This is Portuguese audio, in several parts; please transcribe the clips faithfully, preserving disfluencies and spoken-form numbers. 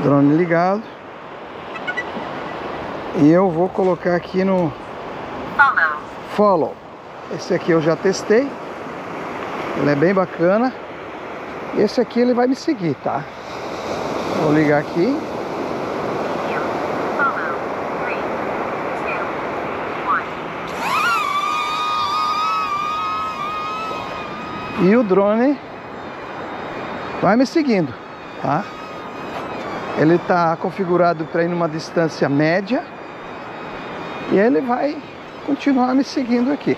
Drone ligado. E eu vou colocar aqui no Follow. Follow. Esse aqui eu já testei. Ele é bem bacana. Esse aqui ele vai me seguir, tá? Vou ligar aqui. Follow. Three, two, one. E o drone vai me seguindo, tá? Ele está configurado para ir numa distância média. E ele vai continuar me seguindo aqui.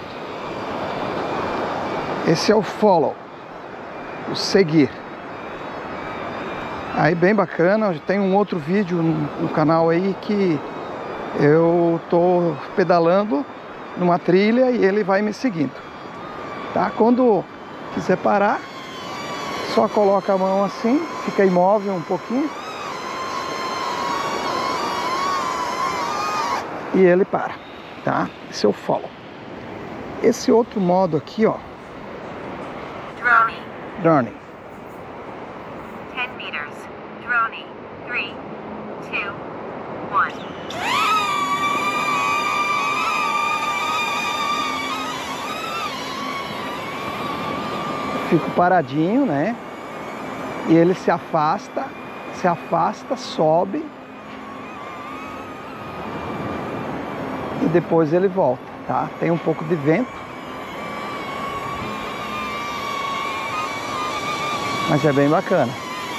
Esse é o follow, o seguir. Aí bem bacana, tem um outro vídeo no, no canal aí que eu tô pedalando numa trilha e ele vai me seguindo, tá? Quando quiser parar, só coloca a mão assim, fica imóvel um pouquinho e ele para, tá? Esse é o follow. Esse outro modo aqui, ó, Drone. drone. ten meters. Drone. three, two, one. Fico paradinho, né? E ele se afasta, se afasta, sobe. E depois ele volta, tá? Tem um pouco de vento. Mas é bem bacana.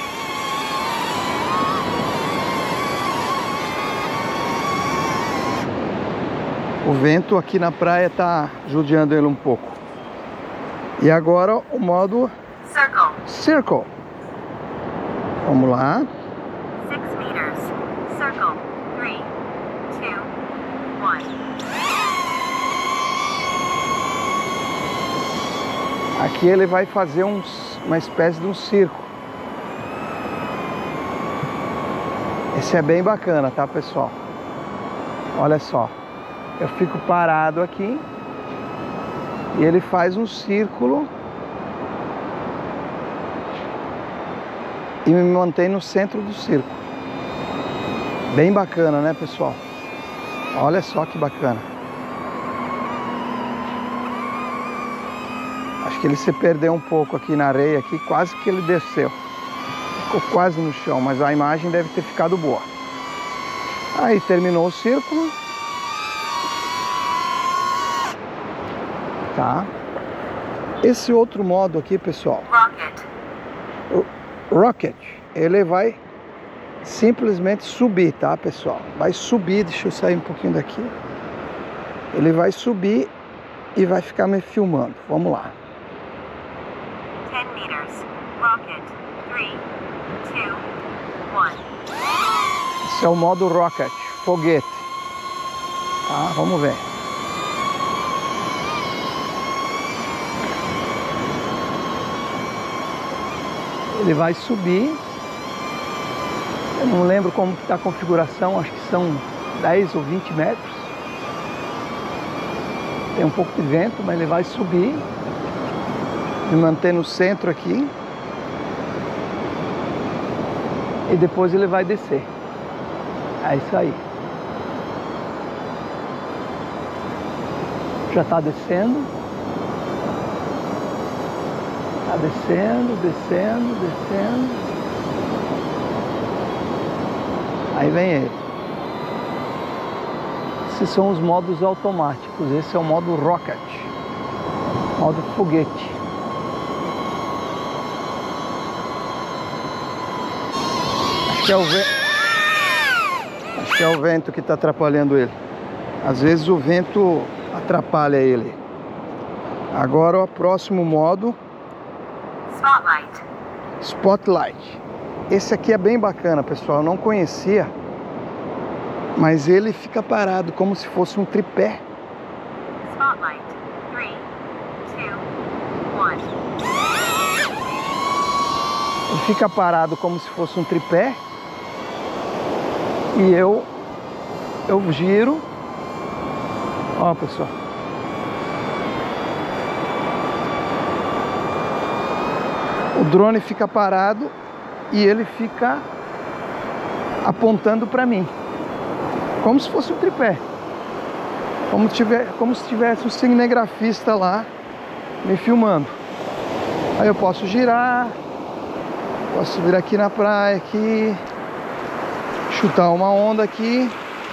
O vento aqui na praia tá judiando ele um pouco. E agora o modo Circle. Circle. Vamos lá. six meters. Circle. three, two, one. Aqui ele vai fazer uns, uma espécie de um circo. Esse é bem bacana, tá, pessoal? Olha só. Eu fico parado aqui e ele faz um círculo e me mantém no centro do círculo. Bem bacana, né, pessoal? Olha só que bacana. Acho que ele se perdeu um pouco aqui na areia, aqui, quase que ele desceu. Ficou quase no chão, mas a imagem deve ter ficado boa. Aí terminou o círculo. Tá? Esse outro modo aqui, pessoal, Rocket. o Rocket, ele vai simplesmente subir, tá, pessoal? Vai subir, deixa eu sair um pouquinho daqui. Ele vai subir e vai ficar me filmando. Vamos lá. ten meters. Rocket. three, two, one. Esse é o modo Rocket, foguete. Tá, vamos ver. Ele vai subir. Eu não lembro como está a configuração, acho que são dez ou vinte metros. Tem um pouco de vento, mas ele vai subir. Me manter no centro aqui. E depois ele vai descer. É isso aí. Já está descendo. Tá descendo, descendo, descendo. Aí vem ele. Esses são os modos automáticos. Esse é o modo Rocket. Modo foguete. Acho que é o vento. Acho que é o vento que está atrapalhando ele. Às vezes o vento atrapalha ele. Agora o próximo modo. Spotlight. Spotlight. Esse aqui é bem bacana, pessoal. Eu não conhecia, mas ele fica parado como se fosse um tripé. Spotlight. three, two, one. Ele fica parado como se fosse um tripé. E eu eu giro. Ó, pessoal. O drone fica parado e ele fica apontando para mim, como se fosse um tripé, como, tiver, como se tivesse um cinegrafista lá me filmando. Aí eu posso girar, posso vir aqui na praia aqui, chutar uma onda aqui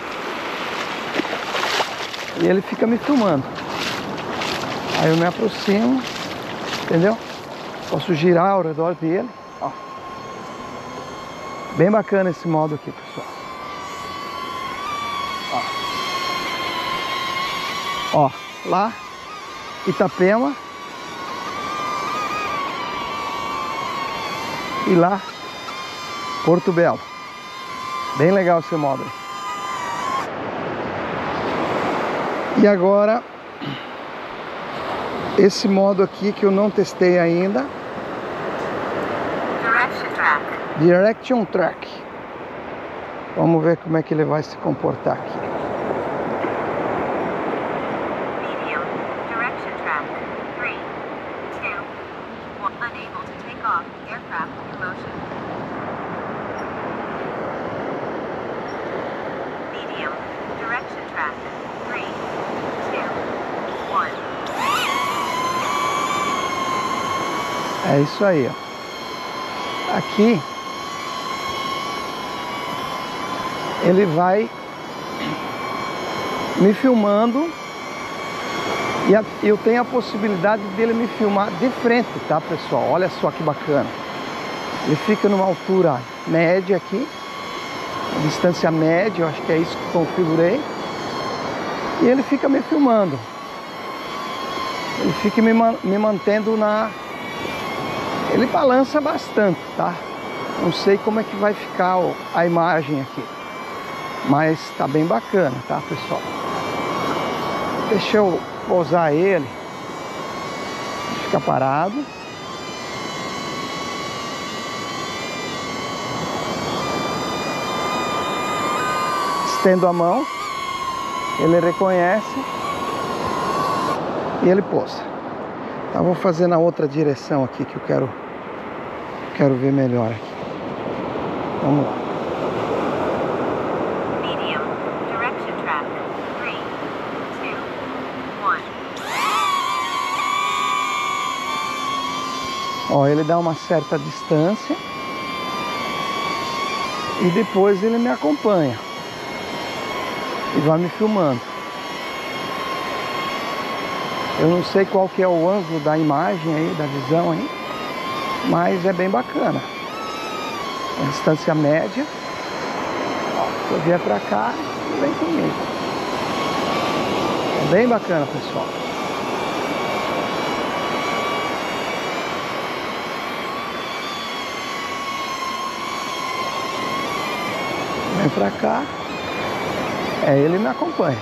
e ele fica me filmando. Aí eu me aproximo, entendeu? Posso girar ao redor dele, ó. Bem bacana esse modo aqui, pessoal. Ó, ó lá, Itapema. E lá, Porto Belo. Bem legal esse modo aí. E agora, esse modo aqui que eu não testei ainda. Direction track. Direction Track. Vamos ver como é que ele vai se comportar aqui. Medium. Direction track. three, two, one. Unable to take off. Aircraft in motion. Medium. Direction track. three, two, one. É isso aí, ó. Aqui ele vai me filmando e a, eu tenho a possibilidade dele me filmar de frente, tá, pessoal? Olha só que bacana. Ele fica numa altura média aqui, distância média, eu acho que é isso que configurei. E ele fica me filmando. Ele fica me, me mantendo na... Ele balança bastante, tá? Não sei como é que vai ficar a imagem aqui, mas tá bem bacana, tá, pessoal? Deixa eu pousar ele, fica parado. Estendo a mão, ele reconhece e ele pousa. Tá, vou fazer na outra direção aqui que eu quero, quero ver melhor aqui. Vamos lá. Medium. Direction track. three, two, one. Ó, ele dá uma certa distância e depois ele me acompanha e vai me filmando. Eu não sei qual que é o ângulo da imagem aí, da visão aí, mas é bem bacana. A distância média. Ó, se eu vier pra cá, vem comigo. É bem bacana, pessoal. Vem pra cá. É, ele me acompanha.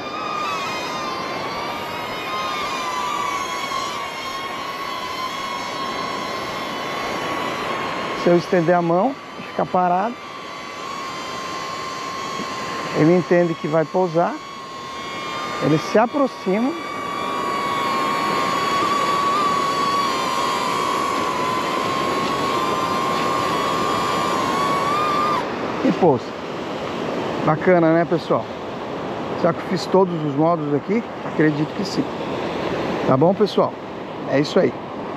Se eu estender a mão e ficar parado, ele entende que vai pousar, ele se aproxima e pousa. Bacana, né, pessoal? Será que eu fiz todos os modos aqui? Acredito que sim. Tá bom, pessoal? É isso aí.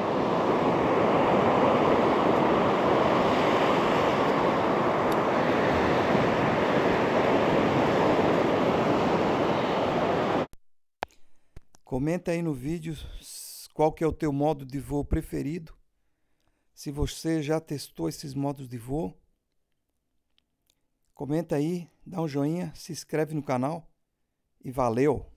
Comenta aí no vídeo qual que é o teu modo de voo preferido. Se você já testou esses modos de voo. Comenta aí, dá um joinha, se inscreve no canal e valeu!